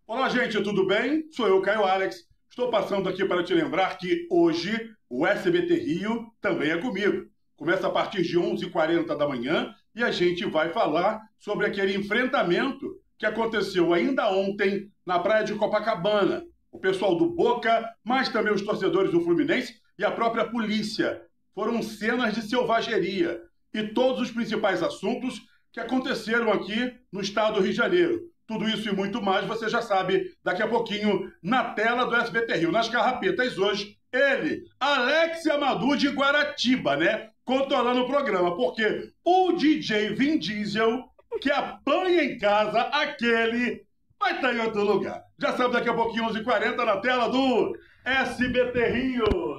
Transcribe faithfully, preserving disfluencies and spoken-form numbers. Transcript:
Olá, gente, tudo bem? Sou eu, Caio Alex. Estou passando aqui para te lembrar que hoje o S B T Rio também é comigo. Começa a partir de onze e quarenta da manhã e a gente vai falar sobre aquele enfrentamento que aconteceu ainda ontem na praia de Copacabana. O pessoal do Boca, mas também os torcedores do Fluminense e a própria polícia. Foram cenas de selvageria e todos os principais assuntos que aconteceram aqui no estado do Rio de Janeiro. Tudo isso e muito mais você já sabe daqui a pouquinho na tela do S B T Rio. Nas carrapetas hoje, ele, Alex Amadou de Guaratiba, né? Controlando o programa, porque o D J Vin Diesel, que apanha em casa, aquele vai estar em outro lugar. Já sabe daqui a pouquinho, onze e quarenta, na tela do S B T Rio.